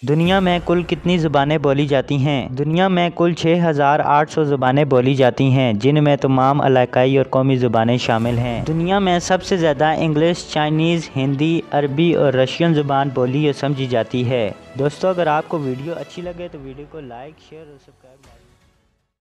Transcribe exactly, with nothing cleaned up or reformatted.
दुनिया में कुल कितनी ज़ुबानें बोली जाती हैं? दुनिया में कुल छः हज़ार आठ सौ ज़ुबानें बोली जाती हैं, जिनमें तमाम इलाकाई और कौमी ज़ुबानें शामिल हैं। दुनिया में सबसे ज़्यादा इंग्लिश, चाइनीज़, हिंदी, अरबी और रशियन ज़ुबान बोली और समझी जाती है। दोस्तों, अगर आपको वीडियो अच्छी लगे तो वीडियो को लाइक, शेयर और सब्सक्राइब